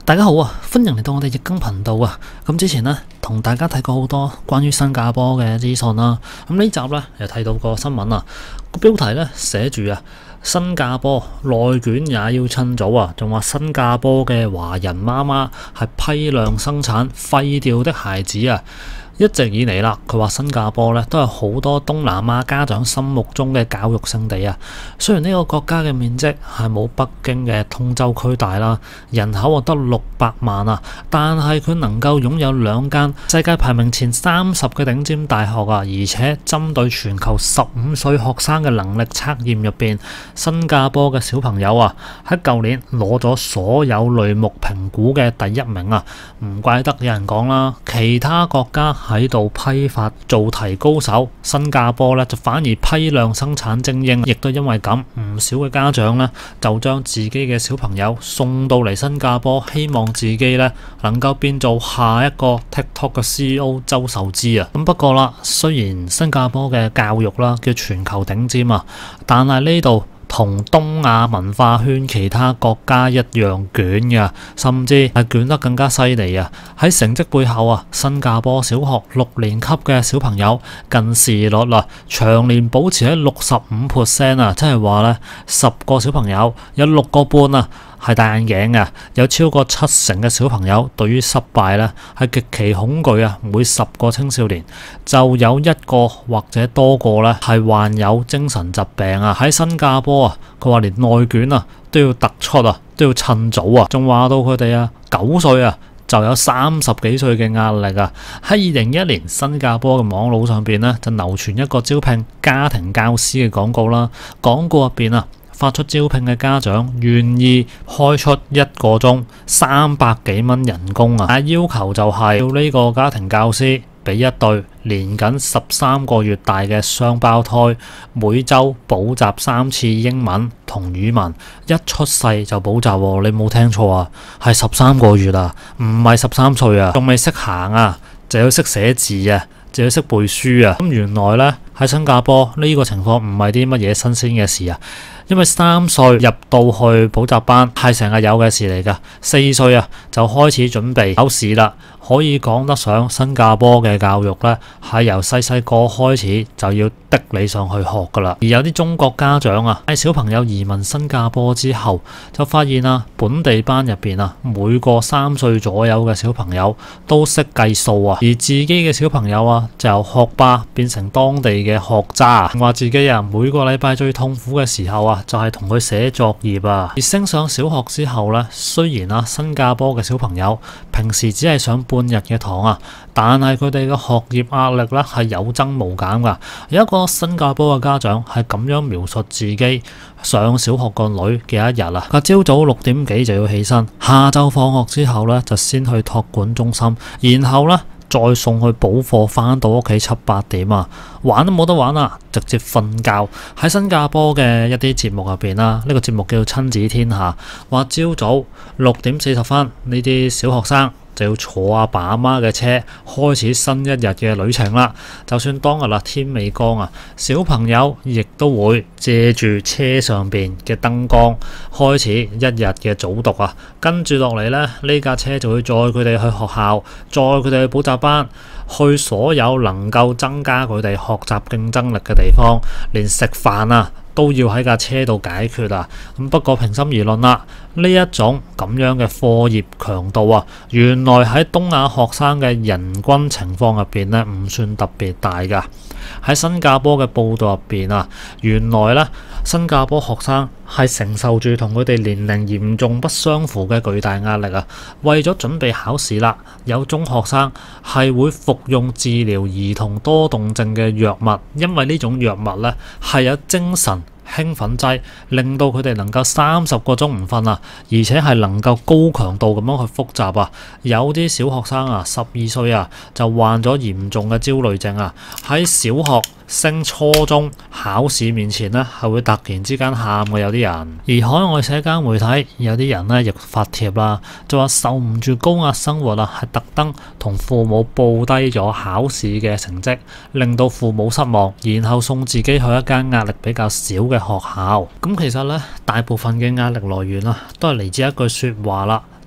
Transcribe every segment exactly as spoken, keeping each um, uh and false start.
大家好啊，歡迎嚟到我哋易經頻道啊。咁之前呢，同大家睇過好多關於新加坡嘅資訊啦。咁呢集呢，又睇到個新聞啊，個標題呢，寫住啊，新加坡內卷也要趁早啊，仲話新加坡嘅華人媽媽係批量生產廢掉的孩子啊。一直以嚟啦，佢話新加坡咧都係好多東南亞家長心目中嘅教育勝地啊。雖然呢個國家嘅面積係冇北京嘅通州區大啦，人口啊得六百萬啊，但係佢能夠擁有兩間世界排名前三十嘅頂尖大學啊，而且針對全球十五歲學生嘅能力測驗入邊，新加坡嘅小朋友啊喺舊年攞咗所有類目評估嘅第一名啊。唔怪得有人講啦，其他國家喺度批發做題高手，新加坡咧就反而批量生產精英，亦都因為咁，唔少嘅家長咧就將自己嘅小朋友送到嚟新加坡，希望自己咧能夠變做下一個 TikTok 嘅 C E O 周受資啊。咁不過啦，雖然新加坡嘅教育啦叫全球頂尖啊，但係呢度同東亞文化圈其他國家一樣捲嘅，甚至係捲得更加犀利啊！喺成績背後啊，新加坡小學六年級嘅小朋友近視率啊，長年保持喺六十五 percent 啊，即係話咧十個小朋友有六個半啊係戴眼鏡嘅，有超過七成嘅小朋友對於失敗咧係極其恐懼啊！每十個青少年就有一個或者多個咧係患有精神疾病啊！喺新加坡啊，佢話連內卷啊都要突出啊，都要趁早啊！仲話到佢哋啊九歲啊就有三十幾歲嘅壓力啊！喺二零一一年，新加坡嘅網路上邊咧就流傳一個招聘家庭教師嘅廣告啦，廣告入邊啊發出招聘嘅家長願意開出一個鐘三百幾蚊人工啊，但要求就係要呢個家庭教師俾一對年僅十三個月大嘅雙胞胎，每週補習三次英文同語文，一出世就補習喎，你冇聽錯啊，係十三個月啊，唔係十三歲啊，仲未識行啊，就要識寫字啊，就要識背書啊。咁原來呢，喺新加坡呢個情況唔係啲乜嘢新鮮嘅事啊。因為三歲入到去補習班係成日有嘅事嚟㗎，四歲啊就開始準備考試啦。可以講得上新加坡嘅教育咧，係由細細個開始就要逼你上去學㗎啦。而有啲中國家長啊，喺小朋友移民新加坡之後，就發現啊，本地班入邊啊，每個三歲左右嘅小朋友都識計數啊，而自己嘅小朋友啊，就由學霸變成當地嘅學渣，話自己啊每個禮拜最痛苦嘅時候啊，就係同佢寫作業啊。而升上小學之後咧，雖然啊新加坡嘅小朋友平時只係上半日嘅堂啊，但係佢哋嘅學業壓力咧係有增無減噶。有一個新加坡嘅家長係咁樣描述自己上小學個女嘅一日啊，佢朝早六點幾就要起身，下晝放學之後咧就先去託管中心，然後咧再送去補課，翻到屋企七八點啊，玩都冇得玩啊，直接瞓覺。喺新加坡嘅一啲節目入邊啦，呢個節目叫做親子天下，話朝早六點四十分呢啲小學生就要坐阿爸阿媽嘅車開始新一日嘅旅程啦。就算當日啦天未光啊，小朋友亦都會借住車上邊嘅燈光開始一日嘅早讀啊。跟住落嚟咧，呢架車就會載佢哋去學校，載佢哋去補習班，去所有能夠增加佢哋學習競爭力嘅地方，連食飯啊都要喺架車度解決啊！咁不過平心而論啦，呢一種咁樣嘅課業強度啊，原來喺東亞學生嘅人均情況入邊咧，唔算特別大噶。喺新加坡嘅報道入邊啊，原來咧新加坡學生係承受住同佢哋年齡嚴重不相符嘅巨大壓力啊！為咗準備考試啦，有中學生係會服用治療兒童多動症嘅藥物，因為呢種藥物咧係有精神興奮劑，令到佢哋能夠三十個鐘唔瞓啊，而且係能夠高強度咁樣去複習啊。有啲小學生啊，十二歲啊就患咗嚴重嘅焦慮症啊，喺小學升初中考試面前呢，係會突然之間喊嘅有啲人。而海外社交媒體有啲人呢亦發帖啦，就話受唔住高壓生活啊，係特登同父母報低咗考試嘅成績，令到父母失望，然後送自己去一間壓力比較少嘅學校。咁其實呢，大部分嘅壓力來源啊，都係嚟自一句説話啦。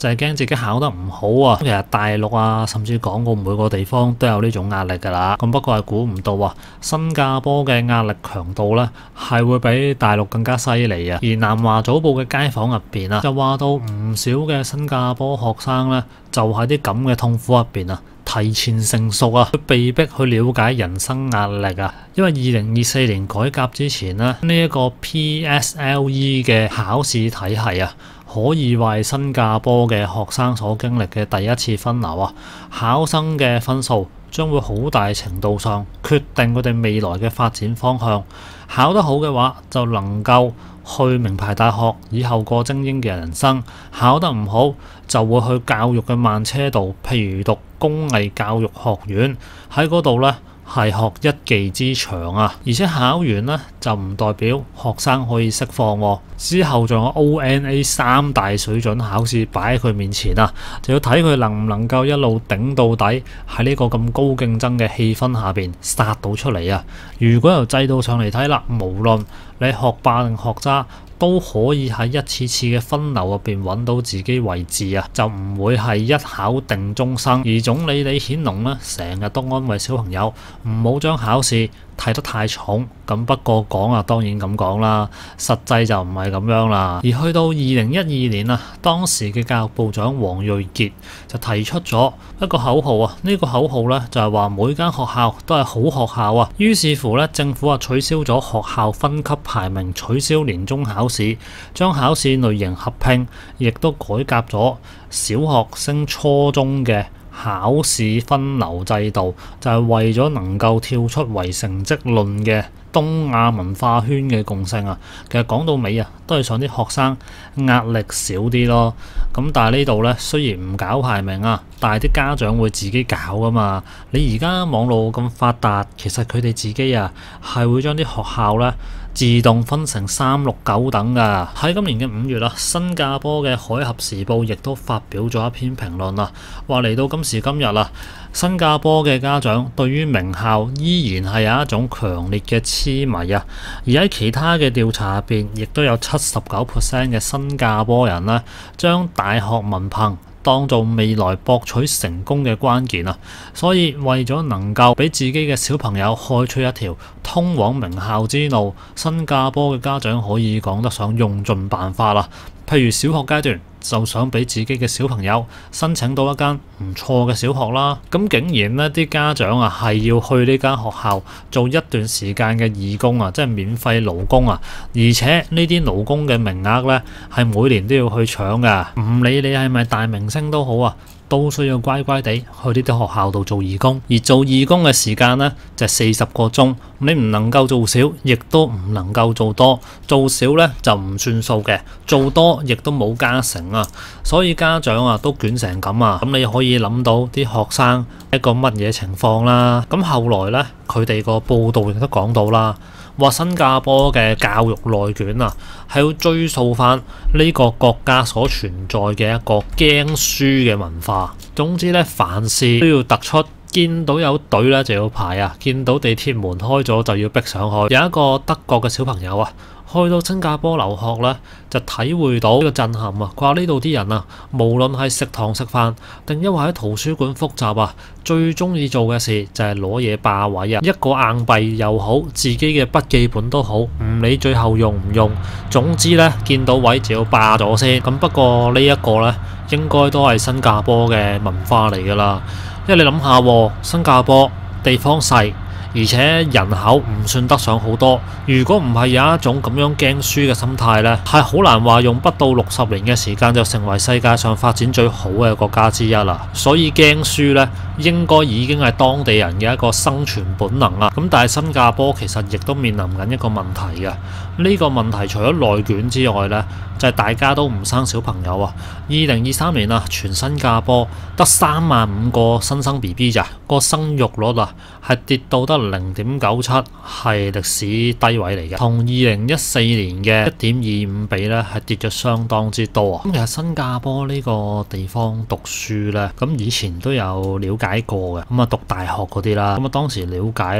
就係驚自己考得唔好啊。其實大陸啊，甚至港澳每個地方都有呢種壓力㗎啦。咁不過係估唔到啊，新加坡嘅壓力強度咧係會比大陸更加犀利啊。而南華早報嘅街訪入邊啊，就話到唔少嘅新加坡學生咧，就喺啲咁嘅痛苦入邊啊，提前成熟啊，佢被逼去了解人生壓力啊。因為二零二四年改革之前呢，呢、這、一個 P S L E 嘅考試體系啊，可以話係新加坡嘅學生所經歷嘅第一次分流啊。考生嘅分數將會好大程度上決定佢哋未來嘅發展方向。考得好嘅話，就能夠去名牌大學，以後過精英嘅人生；考得唔好，就會去教育嘅慢車道，譬如讀工藝教育學院，喺嗰度呢係學一技之長啊。而且考完呢，就唔代表學生可以釋放喎，之後仲有 O N A 三大水準考試擺喺佢面前啊，就要睇佢能唔能夠一路頂到底，喺呢個咁高競爭嘅氣氛下邊殺到出嚟啊。如果由制度上嚟睇啦，無論你學霸定學渣，都可以喺一次次嘅分流入邊揾到自己位置啊，就唔會係一考定終生。而總理李顯龍呢，成日都安慰小朋友唔好將考試睇得太重。咁不過講啊，當然咁講啦，實際就唔係咁樣啦。而去到二零一二年啊，當時嘅教育部長黃瑞傑就提出咗一個口號啊，呢、這個口號呢，就係話每間學校都係好學校啊。於是乎呢，政府啊取消咗學校分級排名，取消年中考試，將考試類型合併，亦都改革咗小學升初中嘅考試分流制度，就係為咗能夠跳出唯成績論嘅東亞文化圈嘅共性啊。其實講到尾啊，都係想啲學生壓力少啲咯。咁但係呢度呢，雖然唔搞排名啊，但係啲家長會自己搞㗎嘛。你而家網絡咁發達，其實佢哋自己啊係會將啲學校呢自動分成三六九等㗎。喺今年嘅五月啦，新加坡嘅《海峽時報》亦都發表咗一篇評論啦，話嚟到今時今日啦，新加坡嘅家長對於名校依然係有一種強烈嘅痴迷啊。而喺其他嘅調查入邊，亦都有七十九 percent 嘅新加坡人呢，將大學文憑當做未來博取成功嘅關鍵啊。所以為咗能夠俾自己嘅小朋友開出一條通往名校之路，新加坡嘅家長可以講得上用盡辦法啦。譬如小學階段就想俾自己嘅小朋友申請到一間唔錯嘅小學啦，咁竟然呢啲家長啊係要去呢間學校做一段時間嘅義工啊，即係免費勞工啊，而且呢啲勞工嘅名額呢係每年都要去搶㗎，唔理你係咪大明星都好啊，都需要乖乖地去呢啲學校度做義工。而做義工嘅時間呢，就係四十個鐘，你唔能夠做少，亦都唔能夠做多，做少呢就唔算數嘅，做多亦都冇加成啊。所以家長啊都捲成咁啊，咁你可以諗到啲學生一個乜嘢情況啦。咁後來呢，佢哋個報道亦都講到啦，話新加坡嘅教育內卷啊，係要追溯翻呢個國家所存在嘅一個驚輸嘅文化。總之咧，凡事都要突出，見到有隊咧就要排啊，見到地鐵門開咗就要逼上去。有一個德國嘅小朋友啊，去到新加坡留學咧，就體會到呢個震撼啊！佢話呢度啲人啊，無論係食堂食飯，定因為喺圖書館複習啊，最中意做嘅事就係攞嘢霸位啊！一個硬幣又好，自己嘅筆記本都好，唔理最後用唔用，總之咧見到位就要霸咗先。咁不過呢一個咧，應該都係新加坡嘅文化嚟㗎啦。因為你諗下，新加坡地方細，而且人口唔算得上好多。如果唔係有一種咁樣驚輸嘅心態呢，係好難話用不到六十年嘅時間就成為世界上發展最好嘅國家之一啦。所以驚輸呢，應該已經係當地人嘅一個生存本能啦。咁但係新加坡其實亦都面臨緊一個問題嘅。呢個問題除咗內卷之外呢，就係大家都唔生小朋友啊。二零二三年啊，全新加坡得三萬五個新生 B B 咋，個生育率啊係跌到得零點九七，係歷史低位嚟嘅，同二零一四年嘅一點二五比咧係跌咗相當之多啊。咁其實新加坡呢個地方讀書咧，咁以前都有了解過嘅，咁啊讀大學嗰啲啦，咁啊當時了解咧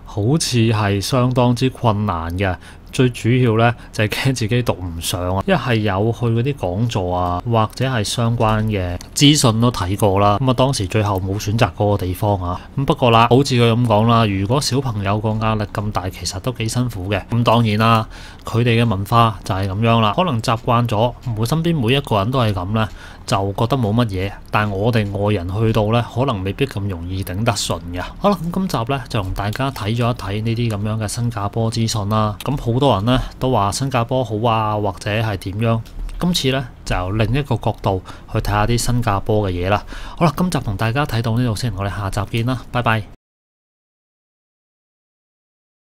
好似係相當之困難嘅。最主要咧就係驚自己讀唔上啊！一係有去嗰啲講座啊，或者係相關嘅資訊都睇過啦。咁啊，當時最後冇選擇嗰個地方啊。咁不過啦，好似佢咁講啦，如果小朋友個壓力咁大，其實都幾辛苦嘅。咁當然啦，佢哋嘅文化就係咁樣啦。可能習慣咗，唔會身邊每一個人都係咁咧，就覺得冇乜嘢。但係我哋外人去到咧，可能未必咁容易頂得順嘅。好啦，咁今集咧就同大家睇咗一睇呢啲咁樣嘅新加坡資訊啦。咁好多人咧都話新加坡好啊，或者係點樣？今次咧就由另一個角度去睇下啲新加坡嘅嘢啦。好啦，今集同大家睇到呢度先，我哋下集見啦，拜拜。